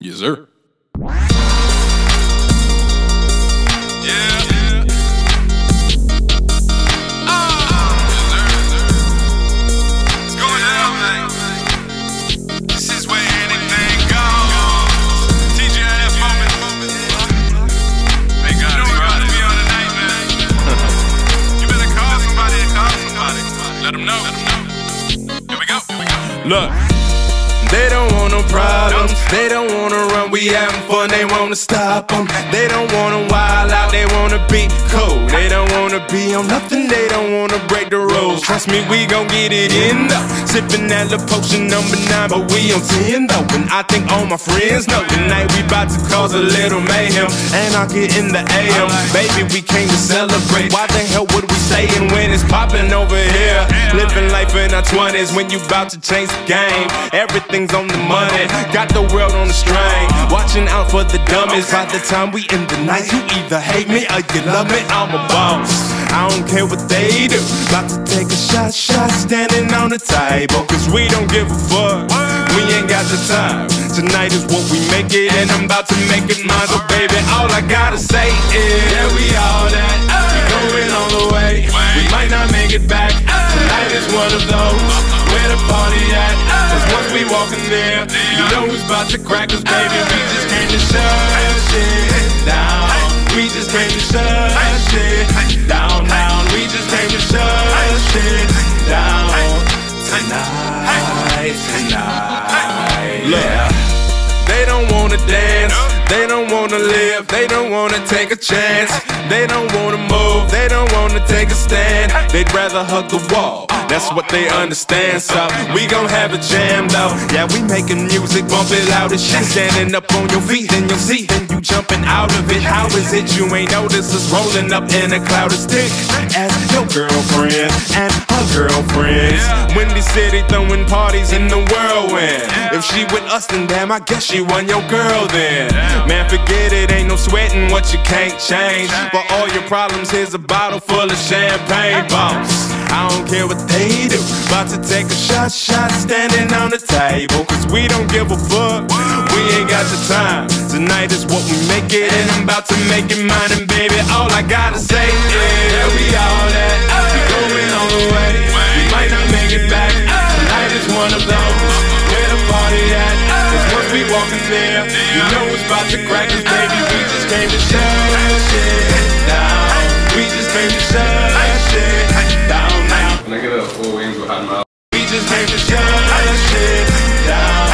Yes, sir. Look, they don't want no problems, they don't wanna run, we having fun, they wanna stop them. They don't wanna wild out, they wanna be cold. They don't wanna be on nothing, they don't wanna break the rules. Trust me, we gon' get it in though. Sippin' that little potion number 9, but we on 10 though. And I think all my friends know tonight we bout to cause a little mayhem. And I'll get in the AM, baby, we came to celebrate. Why the hell would we sayin' when it's poppin' over here? Living life in our 20s when you bout to change the game. Everything's on the money, got the world on the strain. Watching out for the dummies. By the time we end the night, you either hate me or you love me. I'm a boss, I don't care what they do. About to take a shot, standing on the table. Cause we don't give a fuck, we ain't got the time. Tonight is what we make it, and I'm about to make it mine. So baby, all I gotta say is, yeah, we all that, we going all the way. We might not make it back, tonight is one of those. Where the party at? Cause once we walk in there, you know who's about to crack. Cause baby, we just came to shut shit down. We just came to shut shit down. We just came to shut shit down. Tonight. Look, they don't wanna dance, they don't wanna live, they don't wanna take a chance. They don't wanna move, they don't wanna take a stand. They'd rather hug the wall, that's what they understand. So we gon' have a jam though. Yeah, we making music, bump it loud as shit. Standing up on your feet, then you'll see, then you jumping out of it. How is it you ain't noticed us rolling up in a cloud of stick? As your girlfriend and her girlfriends. Windy City throwing parties in the whirlwind. If she with us, then damn, I guess she won your girl then. Man, forget it, ain't no sweating what you can't change. For all your problems, here's a bottle full of champagne, boss. I don't care what they do, about to take a shot, standing on the table. Cause we don't give a fuck, we ain't got the time. Tonight is what we make it, and I'm about to make it mine. And baby, all I gotta say is, yeah, we all that, we going all the way. We might not make it back, tonight is one of those. Where the party at? Cause once we walk in there, you know it's about to crack. Cause baby, we just came to shut shit down. We just came to shut shit down. Can I get a 4 wings with hot mouth? We just came to shut shit down.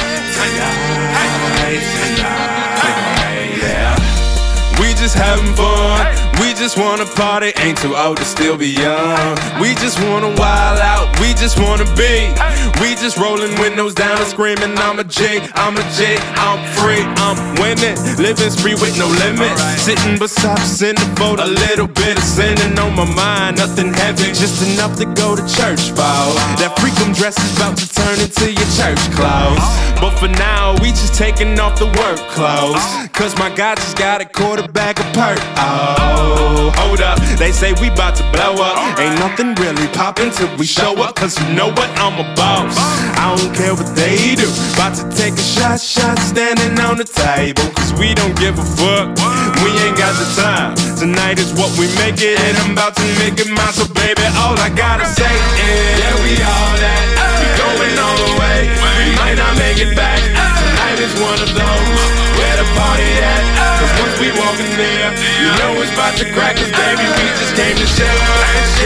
Tonight, yeah. We just having fun, we just wanna party, ain't too old to still be young. We just wanna wild out, we just wanna be. We just rolling windows down and screaming, I'm a G, I'm free, I'm winning. Living spree with no limits. Sitting beside the center for a little bit of sinning on my mind. Nothing heavy, just enough to go to church for. That freakum dress is about to turn into your church clothes. But for now, we just taking off the work clothes. Cause my guy just got a quarterback of perk. Oh, hold up, they say we bout to blow up. Ain't nothing really poppin' till we show up. Cause you know what, I'm a boss, I don't care what they do. Bout to take a shot, standing on the table. Cause we don't give a fuck, we ain't got the time. Tonight is what we make it, and I'm about to make it mine. So baby, all I gotta say is, yeah, we all that, we going all the way. We might not make it back, tonight is one of those. Where the party at? Cause once we walk in there, you know it's about to crack. Cause baby, we just came to shut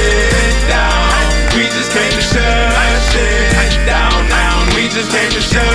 shit down. We just came to shut shit down. We just came to shut